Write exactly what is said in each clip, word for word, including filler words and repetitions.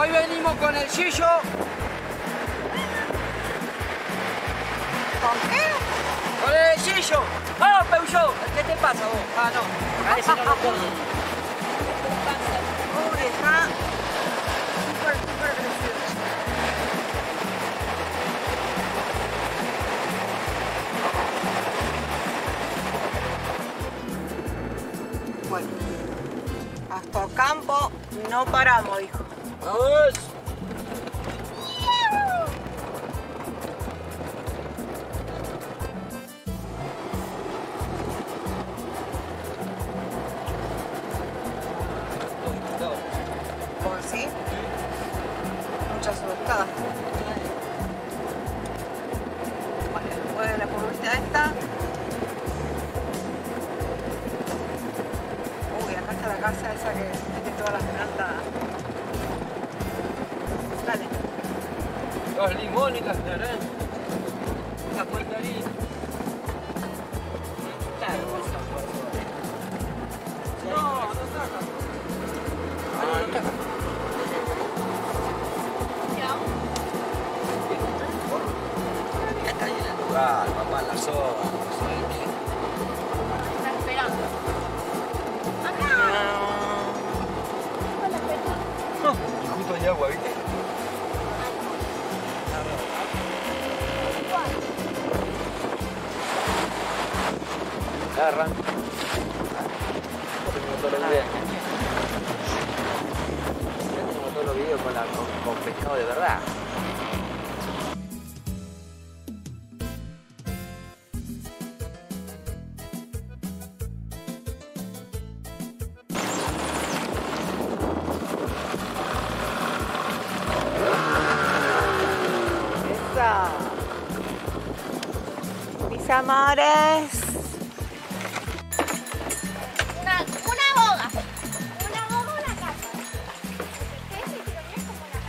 Hoy venimos con el Gillo. ¿Con qué? Con el Gillo. ¡Vamos, Peugeot! ¿Qué te pasa vos? Ah, no. A ese no lo puedo. Pobre, está súper, súper agresivo. Bueno, hasta Ocampo no paramos, hijo. ¡Vamos! ¿Por sí? Muchas sueltadas. Bueno, después de la curvita esta. Uy, acá está la casa esa que mete todas las plantas. Dale. Los limones, las naranjas. La mandarina. No, no saca. Ah, no saca. Ya está ahí en el lugar, papá, en la zona. Está esperando. No, y justo hay agua, ¿viste? Agarran. Tengo todos los videos. Tengo todos los videos con, la, con, con pescado de verdad. Esa. Mis amores. Una, una boga. Una boga, una casa. ¿Qué es? Pero es como una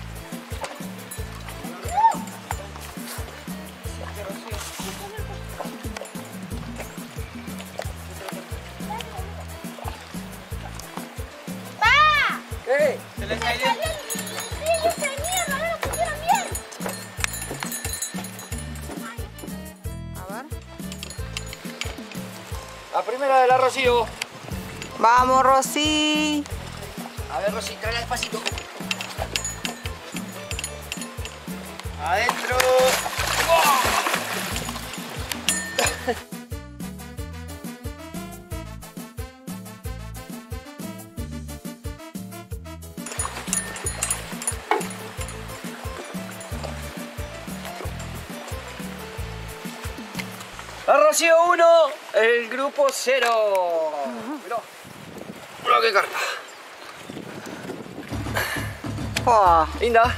casa. ¡Pa! ¿Qué? ¿Se le ¡Me salió el grillo ese de mierda! ¡No lo pusieron bien! A ver. La primera de la Rocío. Vamos, Rosy. A ver, Rosy, tráela despacito. Adentro. La Rocío uno, el grupo cero. Mirá, mirá qué carta. Oh, Linda.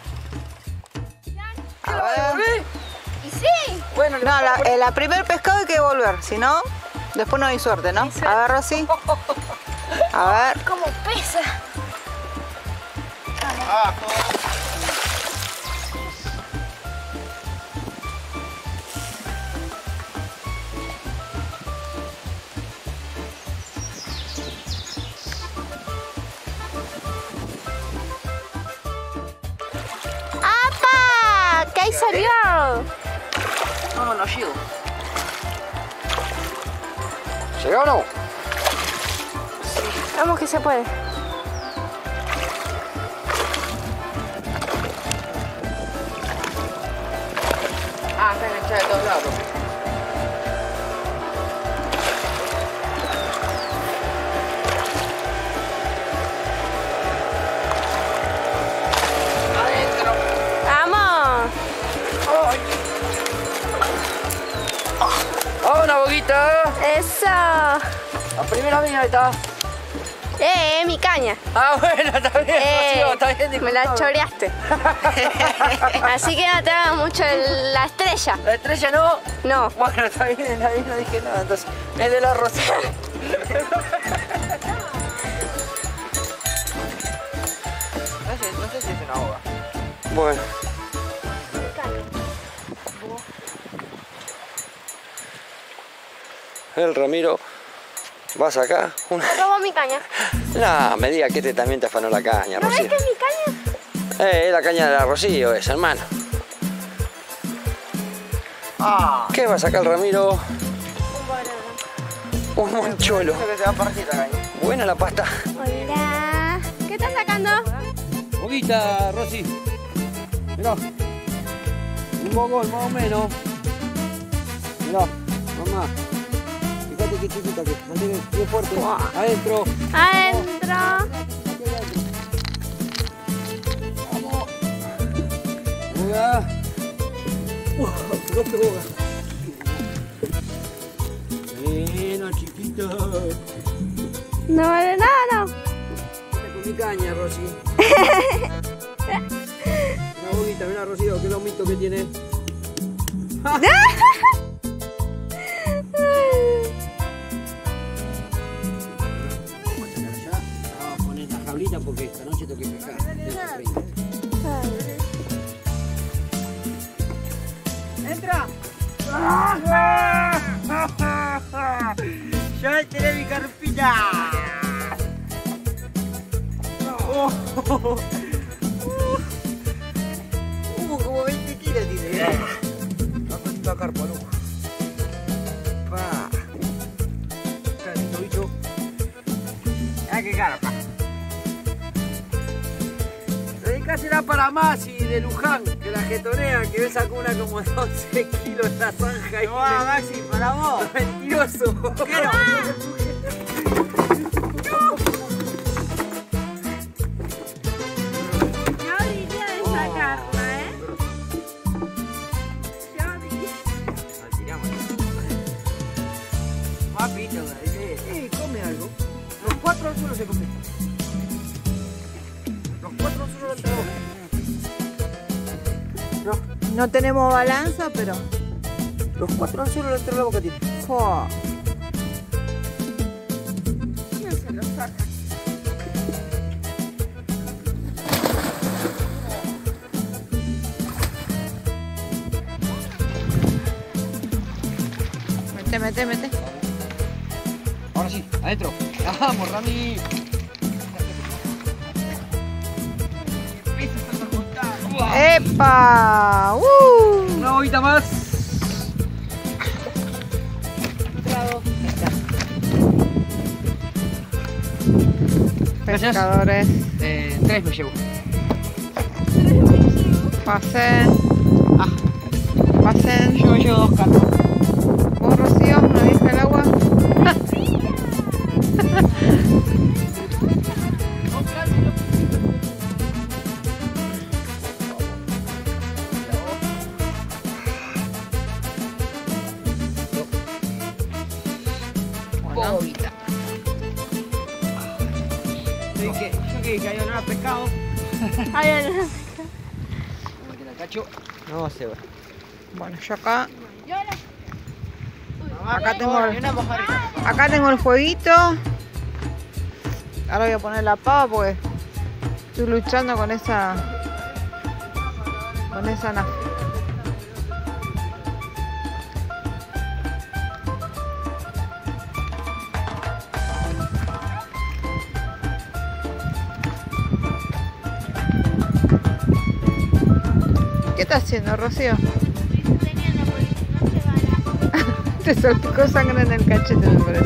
a ver. ¡Y sí! Bueno, No, la, eh, la primer pescado hay que volver, si no, después no hay suerte, ¿no? A ver, Rosy. A ver. ¡Cómo pesa! ¡Apa! ¿Qué ahí salió? No, no llego. ¿Llegó o no? Vamos que se puede. Ah, está enganchada de todos lados. Adentro. ¡Vamos! ¡Ah, una boquita! ¡Eso! La primera mía está. ¡Eh, mi caña! Ah, bueno, está bien, Eh, Rocío, está bien. me la disculpame. choreaste. Así que no te hagas mucho el- la estrella. ¿La estrella no? No. Bueno, está bien, ahí no dije nada, entonces. Es de la Rocío. No sé, no sé si es una boga. Bueno. El Ramiro, vas acá. Una... Robó mi caña. No, me diga que este también te afanó la caña, ¿No ves Rocío. que es mi caña? Eh, es la caña del Rocío esa, hermano. Ah. ¿Qué va a sacar el Ramiro? Un banano. Un moncholo. Creo que se va a partir la caña. Buena la pasta. Hola. ¿Qué estás sacando? Boguita, Rosy. Mirá. Un bogón más o menos. Mirá, mamá. Fíjate qué chiquita que es. Mantén bien fuerte. Adentro. Adentro. Vamos. Boga. Uh, golpe boga. Bueno, chiquito. No vale nada, no. Mira con mi caña, Rosy. Una boguita, mira, Rocío, qué lomito que tiene. Vamos a poner la jaulita porque esta noche tengo que pescar. ¡Entra! ¡Ya tiré mi carpita! ¡Oh! ¡Uh! Como veinte kilos tiene. La carpa, loco. Pa. Qué lindo bicho. ¡Ah, qué carpa! Dedicásela para Masi de Luján, que la jetonea, que me sacó una como de once kilos en la zanja. No, ah, Maxi, para vos. Mentiroso. ¿Qué no? Yo diría de sacarla, ¿eh? Yo diría. La tiramos. Papito, eh, eh, come algo. Los cuatro al suelo se comen. Los cuatro al suelo se comen. No, No tenemos balanza, pero... los cuatro al suelo dentro de la boca tiene. ¡Fua! No se lo saca. Mete, mete, mete. Ahora sí, adentro. Vamos, Rami. ¡Epa! ¡Uh! Una boguita más. Gracias. Pescadores, Eh, tres me llevo. pasen. Ah, Pasen. yo me llevo dos cartas. ¿Vos, Rocío? ¿No viste el agua? Bueno, Boguita. Yo que, yo que cayó olor a pescado. Ay, ay, ay. Meten al cacho. No se va. bueno, yo acá, Yo la... acá tengo Y el, una mojarita. acá tengo el fueguito. Ahora voy a poner la pava porque estoy luchando con esa, con esa nafta. ¿Qué estás haciendo, Rocío? Estoy teniendo porque no se va la... Te salpicó sangre en el cachete, me parece.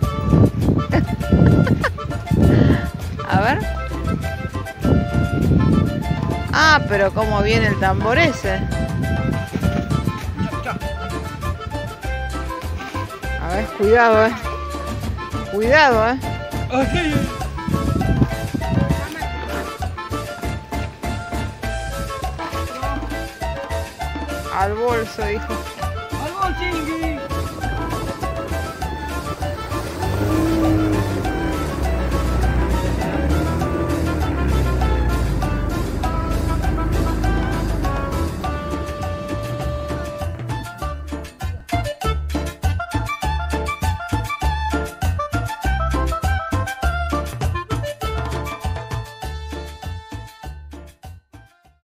A ver. Ah, pero cómo viene el tambor ese. A ver, cuidado, eh. Cuidado, eh. Al bolso, dijo. ¡Algo, chingui!